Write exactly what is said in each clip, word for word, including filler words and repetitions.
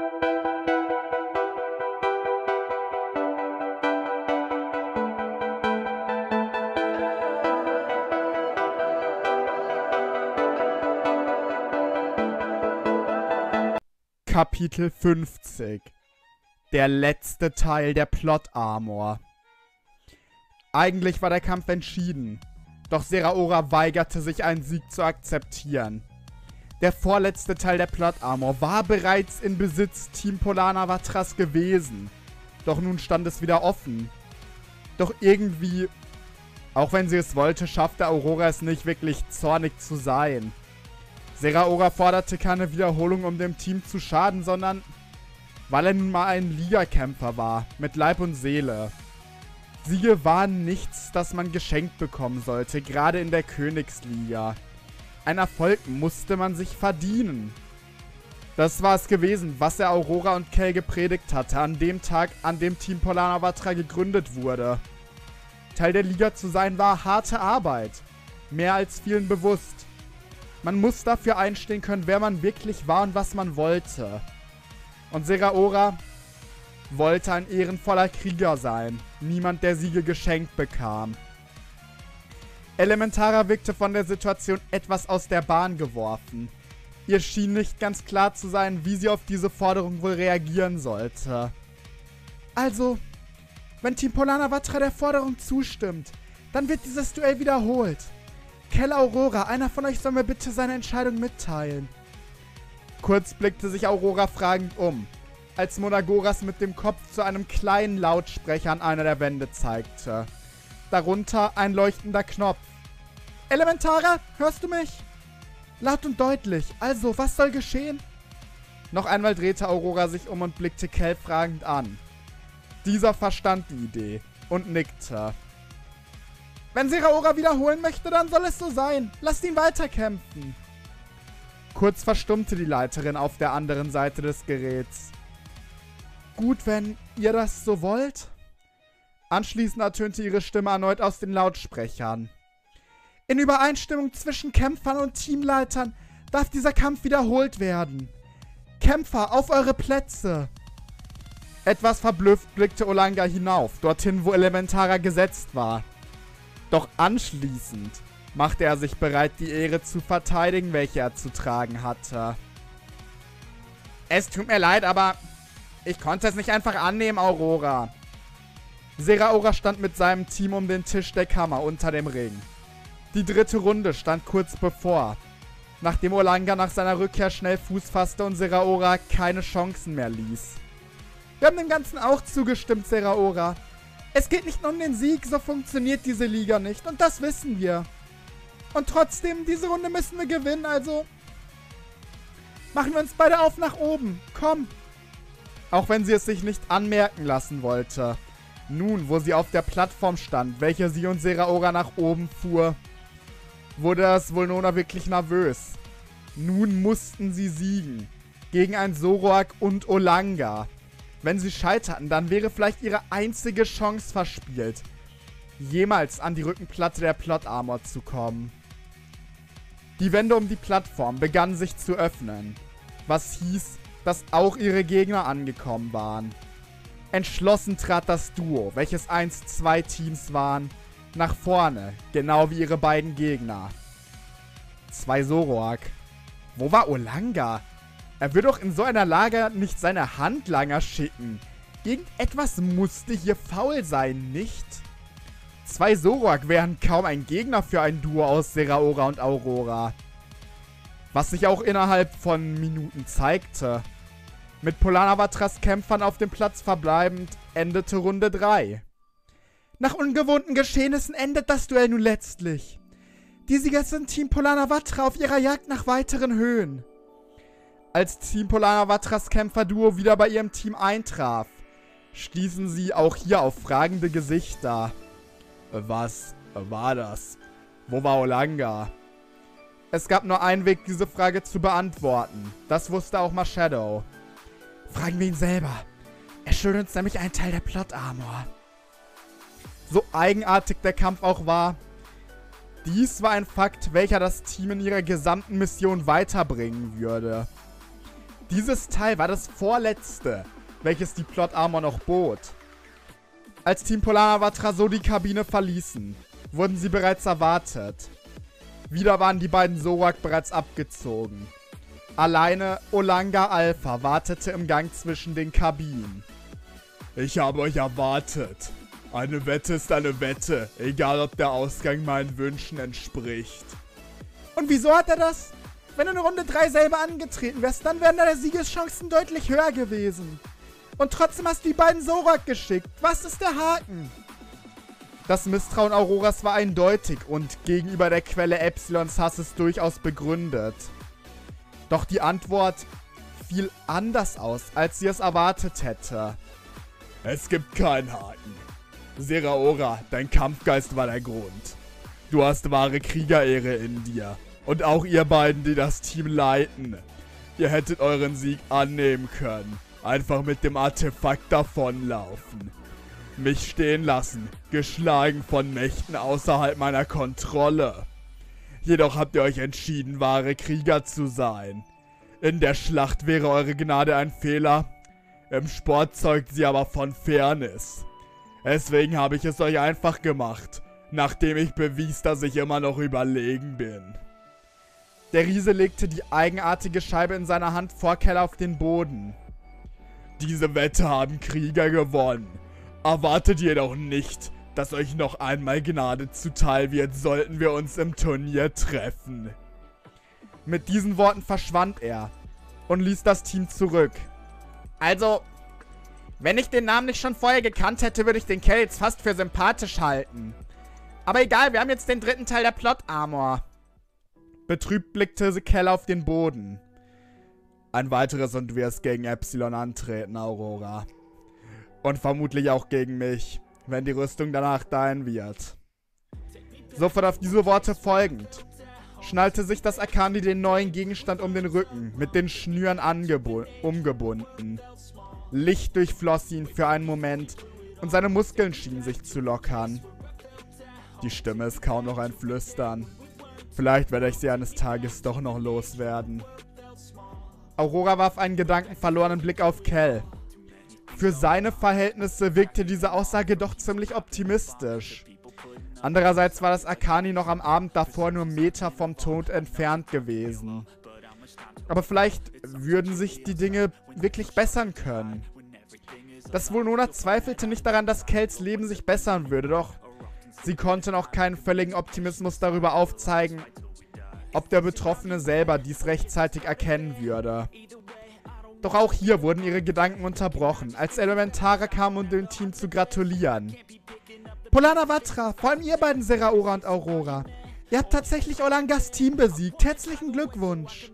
Kapitel fünfzig. Der letzte Teil der Plot Armor. Eigentlich war der Kampf entschieden, doch Zeraora weigerte sich, einen Sieg zu akzeptieren. Der vorletzte Teil der Plot Armor war bereits in Besitz Team Polana Vatras gewesen, doch nun stand es wieder offen. Doch irgendwie, auch wenn sie es wollte, schaffte Aurora es nicht wirklich zornig zu sein. Zeraora forderte keine Wiederholung, um dem Team zu schaden, sondern weil er nun mal ein Ligakämpfer war, mit Leib und Seele. Siege waren nichts, das man geschenkt bekommen sollte, gerade in der Königsliga. Ein Erfolg musste man sich verdienen. Das war es gewesen, was er Aurora und Kel gepredigt hatte, an dem Tag, an dem Team Polana Vatra gegründet wurde. Teil der Liga zu sein war harte Arbeit, mehr als vielen bewusst. Man muss dafür einstehen können, wer man wirklich war und was man wollte. Und Zeraora wollte ein ehrenvoller Krieger sein. Niemand, der Siege geschenkt bekam. Elementara wirkte von der Situation etwas aus der Bahn geworfen. Ihr schien nicht ganz klar zu sein, wie sie auf diese Forderung wohl reagieren sollte. Also, wenn Team Polana Vatra der Forderung zustimmt, dann wird dieses Duell wiederholt. Kel, Aurora, einer von euch soll mir bitte seine Entscheidung mitteilen. Kurz blickte sich Aurora fragend um, als Monagoras mit dem Kopf zu einem kleinen Lautsprecher an einer der Wände zeigte. Darunter ein leuchtender Knopf. Elementara, hörst du mich? Laut und deutlich. Also, was soll geschehen? Noch einmal drehte Aurora sich um und blickte Kel fragend an. Dieser verstand die Idee und nickte. Wenn Zeraora wiederholen möchte, dann soll es so sein. Lasst ihn weiterkämpfen. Kurz verstummte die Leiterin auf der anderen Seite des Geräts. Gut, wenn ihr das so wollt. Anschließend ertönte ihre Stimme erneut aus den Lautsprechern. In Übereinstimmung zwischen Kämpfern und Teamleitern darf dieser Kampf wiederholt werden. Kämpfer, auf eure Plätze. Etwas verblüfft blickte Olanga hinauf, dorthin, wo Elementara gesetzt war. Doch anschließend machte er sich bereit, die Ehre zu verteidigen, welche er zu tragen hatte. Es tut mir leid, aber ich konnte es nicht einfach annehmen, Aurora. Zeraora stand mit seinem Team um den Tisch der Kammer unter dem Ring. Die dritte Runde stand kurz bevor, nachdem Olanga nach seiner Rückkehr schnell Fuß fasste und Zeraora keine Chancen mehr ließ. Wir haben dem Ganzen auch zugestimmt, Zeraora. Es geht nicht nur um den Sieg, so funktioniert diese Liga nicht. Und das wissen wir. Und trotzdem, diese Runde müssen wir gewinnen, also machen wir uns beide auf nach oben. Komm. Auch wenn sie es sich nicht anmerken lassen wollte. Nun, wo sie auf der Plattform stand, welche sie und Zeraora nach oben fuhr, wurde das Vulnona wirklich nervös. Nun mussten sie siegen. Gegen ein Zoroark und Olanga. Wenn sie scheiterten, dann wäre vielleicht ihre einzige Chance verspielt, jemals an die Rückenplatte der Plot Armor zu kommen. Die Wände um die Plattform begannen sich zu öffnen, was hieß, dass auch ihre Gegner angekommen waren. Entschlossen trat das Duo, welches einst zwei Teams waren, nach vorne, genau wie ihre beiden Gegner. Zwei Zoroark. Wo war Olanga? Er würde doch in so einer Lage nicht seine Handlanger schicken. Irgendetwas musste hier faul sein, nicht? Zwei Zoroark wären kaum ein Gegner für ein Duo aus Zeraora und Aurora. Was sich auch innerhalb von Minuten zeigte. Mit Polana Vatras Kämpfern auf dem Platz verbleibend endete Runde drei. Nach ungewohnten Geschehnissen endet das Duell nun letztlich. Die Sieger sind Team Polana Vatra auf ihrer Jagd nach weiteren Höhen. Als Team Polana Vatras Kämpferduo wieder bei ihrem Team eintraf, stießen sie auch hier auf fragende Gesichter. Was war das? Wo war Olanga? Es gab nur einen Weg, diese Frage zu beantworten. Das wusste auch Marshadow. Fragen wir ihn selber. Er schuldet uns nämlich einen Teil der Plot Armor. So eigenartig der Kampf auch war, dies war ein Fakt, welcher das Team in ihrer gesamten Mission weiterbringen würde. Dieses Teil war das vorletzte, welches die Plot Armor noch bot. Als Team Polana Vatra so die Kabine verließen, wurden sie bereits erwartet. Wieder waren die beiden Zorak bereits abgezogen. Alleine Olanga Alpha wartete im Gang zwischen den Kabinen. Ich habe euch erwartet. Eine Wette ist eine Wette, egal ob der Ausgang meinen Wünschen entspricht. Und wieso hat er das? Wenn du in Runde drei selber angetreten wärst, dann wären deine Siegeschancen deutlich höher gewesen. Und trotzdem hast du die beiden Zorak geschickt. Was ist der Haken? Das Misstrauen Auroras war eindeutig und gegenüber der Quelle Epsilons Hasses durchaus begründet. Doch die Antwort fiel anders aus, als sie es erwartet hätte. Es gibt keinen Haken. Zeraora, dein Kampfgeist war der Grund. Du hast wahre Kriegerehre in dir. Und auch ihr beiden, die das Team leiten. Ihr hättet euren Sieg annehmen können. Einfach mit dem Artefakt davonlaufen. Mich stehen lassen, geschlagen von Mächten außerhalb meiner Kontrolle. Jedoch habt ihr euch entschieden, wahre Krieger zu sein. In der Schlacht wäre eure Gnade ein Fehler. Im Sport zeugt sie aber von Fairness. Deswegen habe ich es euch einfach gemacht, nachdem ich bewies, dass ich immer noch überlegen bin. Der Riese legte die eigenartige Scheibe in seiner Hand vor Kell auf den Boden. Diese Wette haben Krieger gewonnen. Erwartet jedoch nicht, dass euch noch einmal Gnade zuteil wird, sollten wir uns im Turnier treffen. Mit diesen Worten verschwand er und ließ das Team zurück. Also, wenn ich den Namen nicht schon vorher gekannt hätte, würde ich den Kell jetzt fast für sympathisch halten. Aber egal, wir haben jetzt den dritten Teil der Plot Armor. Betrübt blickte Kell auf den Boden. Ein weiteres und du wirst gegen Epsilon antreten, Aurora. Und vermutlich auch gegen mich, wenn die Rüstung danach dein wird. Sofort auf diese Worte folgend, schnallte sich das Akandi den neuen Gegenstand um den Rücken, mit den Schnüren umgebunden. Licht durchfloss ihn für einen Moment und seine Muskeln schienen sich zu lockern. Die Stimme ist kaum noch ein Flüstern. Vielleicht werde ich sie eines Tages doch noch loswerden. Aurora warf einen gedankenverlorenen Blick auf Kell. Für seine Verhältnisse wirkte diese Aussage doch ziemlich optimistisch. Andererseits war das Akani noch am Abend davor nur Meter vom Tod entfernt gewesen. Aber vielleicht würden sich die Dinge wirklich bessern können. Das Vulnona zweifelte nicht daran, dass Kells Leben sich bessern würde, doch sie konnte noch keinen völligen Optimismus darüber aufzeigen, ob der Betroffene selber dies rechtzeitig erkennen würde. Doch auch hier wurden ihre Gedanken unterbrochen, als Elementare kamen, um dem Team zu gratulieren. Polana Vatra, vor allem ihr beiden Zeraora und Aurora. Ihr habt tatsächlich Olangas Team besiegt. Herzlichen Glückwunsch.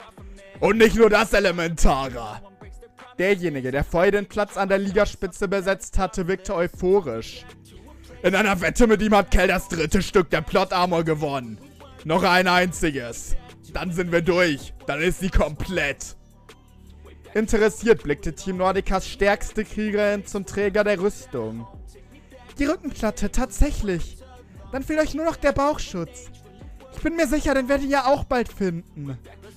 Und nicht nur das, Elementara. Derjenige, der vorher den Platz an der Ligaspitze besetzt hatte, wirkte euphorisch. In einer Wette mit ihm hat Kell das dritte Stück der Plot Armor gewonnen. Noch ein einziges. Dann sind wir durch. Dann ist sie komplett. Interessiert blickte Team Nordicas stärkste Kriegerin zum Träger der Rüstung. Die Rückenplatte, tatsächlich. Dann fehlt euch nur noch der Bauchschutz. Ich bin mir sicher, den werdet ihr auch bald finden.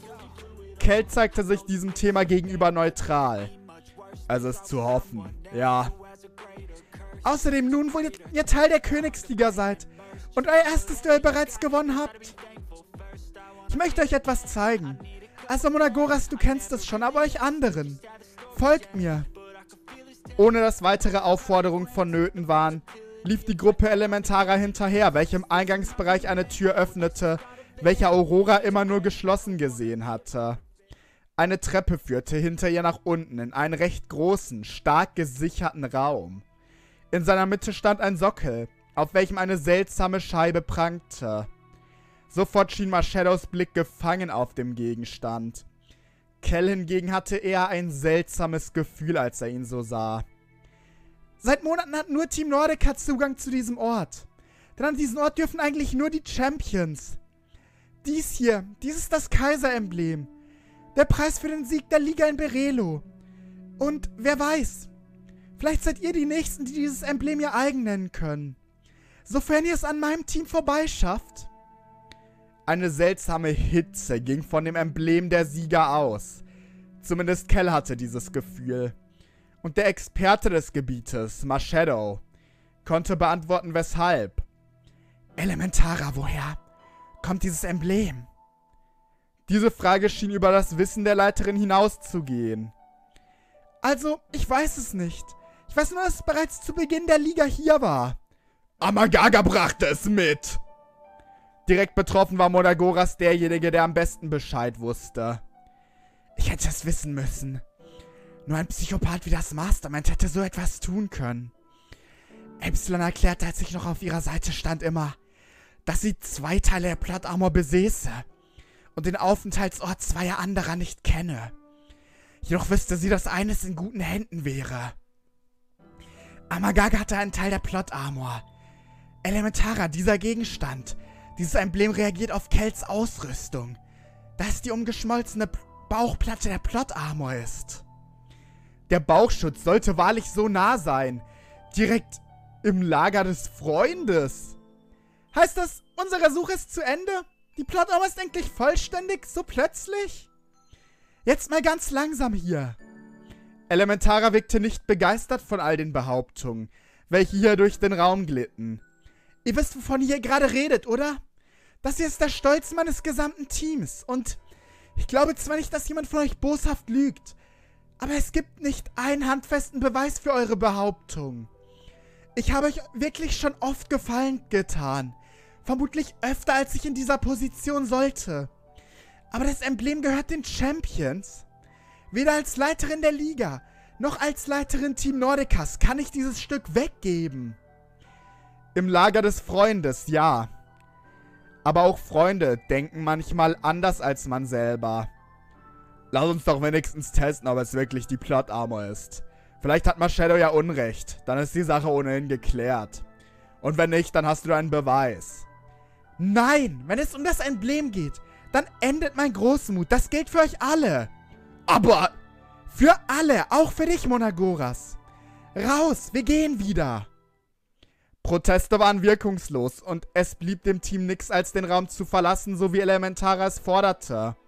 Kell zeigte sich diesem Thema gegenüber neutral. Also ist zu hoffen, ja. Außerdem nun, wo ihr, ihr Teil der Königsliga seid und euer erstes Duell bereits gewonnen habt. Ich möchte euch etwas zeigen. Also Monagoras, du kennst es schon, aber euch anderen. Folgt mir. Ohne dass weitere Aufforderungen vonnöten waren, lief die Gruppe Elementara hinterher, welche im Eingangsbereich eine Tür öffnete, welche Aurora immer nur geschlossen gesehen hatte. Eine Treppe führte hinter ihr nach unten in einen recht großen, stark gesicherten Raum. In seiner Mitte stand ein Sockel, auf welchem eine seltsame Scheibe prangte. Sofort schien Marcellos Blick gefangen auf dem Gegenstand. Kell hingegen hatte eher ein seltsames Gefühl, als er ihn so sah. Seit Monaten hat nur Team Nordica Zugang zu diesem Ort. Denn an diesem Ort dürfen eigentlich nur die Champions. Dies hier, dies ist das Kaiseremblem. Der Preis für den Sieg der Liga in Berelo. Und wer weiß, vielleicht seid ihr die Nächsten, die dieses Emblem ihr eigen nennen können. Sofern ihr es an meinem Team vorbeischafft. Eine seltsame Hitze ging von dem Emblem der Sieger aus. Zumindest Kell hatte dieses Gefühl. Und der Experte des Gebietes, Marshadow, konnte beantworten, weshalb. Elementara, woher kommt dieses Emblem? Diese Frage schien über das Wissen der Leiterin hinauszugehen. Also, ich weiß es nicht. Ich weiß nur, dass es bereits zu Beginn der Liga hier war. Amagaga brachte es mit. Direkt betroffen war Monagoras derjenige, der am besten Bescheid wusste. Ich hätte es wissen müssen. Nur ein Psychopath wie das Mastermind hätte so etwas tun können. Epsilon erklärte, als ich noch auf ihrer Seite stand, immer, dass sie zwei Teile der Plot Armor besäße und den Aufenthaltsort zweier anderer nicht kenne. Jedoch wüsste sie, dass eines in guten Händen wäre. Amagaga hatte einen Teil der Plot Armor. Elementara, dieser Gegenstand, dieses Emblem reagiert auf Kells Ausrüstung, da es die umgeschmolzene Bauchplatte der Plot Armor ist. Der Bauchschutz sollte wahrlich so nah sein. Direkt im Lager des Freundes. Heißt das, unsere Suche ist zu Ende? Die Plot Armor ist endlich vollständig? So plötzlich? Jetzt mal ganz langsam hier. Elementara wirkte nicht begeistert von all den Behauptungen, welche hier durch den Raum glitten. Ihr wisst, wovon ihr gerade redet, oder? Das hier ist der Stolz meines gesamten Teams. Und ich glaube zwar nicht, dass jemand von euch boshaft lügt, aber es gibt nicht einen handfesten Beweis für eure Behauptung. Ich habe euch wirklich schon oft Gefallen getan. Vermutlich öfter, als ich in dieser Position sollte. Aber das Emblem gehört den Champions. Weder als Leiterin der Liga, noch als Leiterin Team Nordicas kann ich dieses Stück weggeben. Im Lager des Freundes, ja. Aber auch Freunde denken manchmal anders als man selber. Lass uns doch wenigstens testen, ob es wirklich die Plot Armor ist. Vielleicht hat Marshadow ja Unrecht. Dann ist die Sache ohnehin geklärt. Und wenn nicht, dann hast du einen Beweis. Nein, wenn es um das Emblem geht, dann endet mein Großmut. Das gilt für euch alle. Aber für alle, auch für dich, Monagoras. Raus, wir gehen wieder. Proteste waren wirkungslos und es blieb dem Team nix, als den Raum zu verlassen, so wie Elementara es forderte.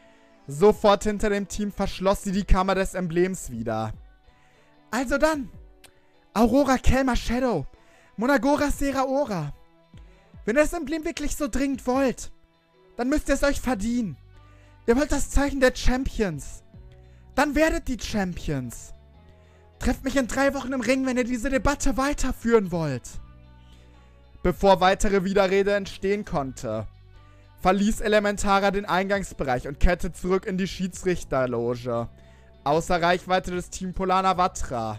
Sofort hinter dem Team verschloss sie die Kammer des Emblems wieder. Also dann, Aurora, Kell, Marshadow, Monagoras, Seraora. Wenn ihr das Emblem wirklich so dringend wollt, dann müsst ihr es euch verdienen. Ihr wollt das Zeichen der Champions. Dann werdet die Champions. Trefft mich in drei Wochen im Ring, wenn ihr diese Debatte weiterführen wollt. Bevor weitere Widerrede entstehen konnte, verließ Elementara den Eingangsbereich und kehrte zurück in die Schiedsrichterloge. Außer Reichweite des Team Polana Vatra.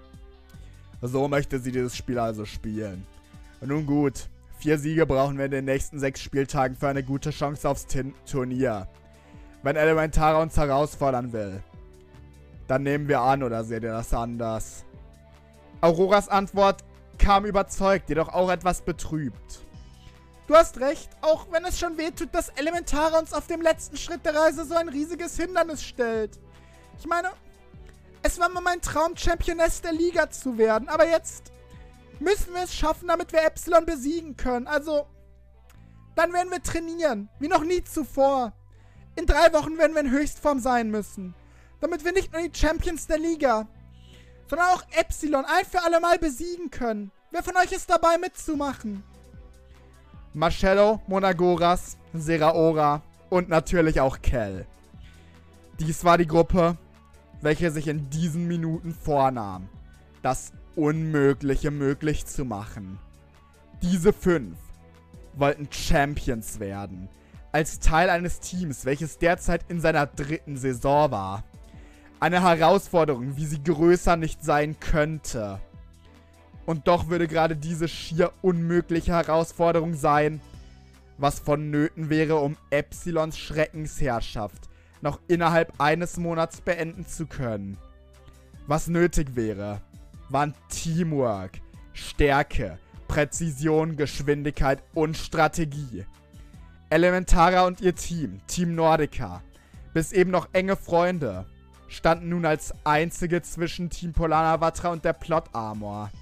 So möchte sie dieses Spiel also spielen. Nun gut, vier Siege brauchen wir in den nächsten sechs Spieltagen für eine gute Chance aufs Tin- Turnier. Wenn Elementara uns herausfordern will, dann nehmen wir an, oder seht ihr das anders? Auroras Antwort kam überzeugt, jedoch auch etwas betrübt. Du hast recht, auch wenn es schon wehtut, dass Elementara uns auf dem letzten Schritt der Reise so ein riesiges Hindernis stellt. Ich meine, es war mal mein Traum, Championess der Liga zu werden, aber jetzt müssen wir es schaffen, damit wir Epsilon besiegen können. Also, dann werden wir trainieren, wie noch nie zuvor. In drei Wochen werden wir in Höchstform sein müssen, damit wir nicht nur die Champions der Liga, sondern auch Epsilon ein für alle Mal besiegen können. Wer von euch ist dabei mitzumachen? Marshadow, Monagoras, Seraora und natürlich auch Kell. Dies war die Gruppe, welche sich in diesen Minuten vornahm, das Unmögliche möglich zu machen. Diese fünf wollten Champions werden, als Teil eines Teams, welches derzeit in seiner dritten Saison war. Eine Herausforderung, wie sie größer nicht sein könnte. Und doch würde gerade diese schier unmögliche Herausforderung sein, was vonnöten wäre, um Epsilons Schreckensherrschaft noch innerhalb eines Monats beenden zu können. Was nötig wäre, waren Teamwork, Stärke, Präzision, Geschwindigkeit und Strategie. Elementara und ihr Team, Team Nordica, bis eben noch enge Freunde, standen nun als einzige zwischen Team Polana Vatra und der Plot Armor.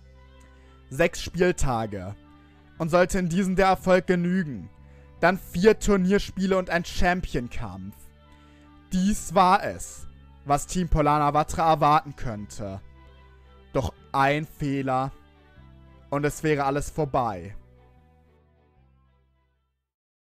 Sechs Spieltage. Und sollte in diesen der Erfolg genügen, dann vier Turnierspiele und ein Champion-Kampf. Dies war es, was Team Polana-Vatra erwarten könnte. Doch ein Fehler und es wäre alles vorbei.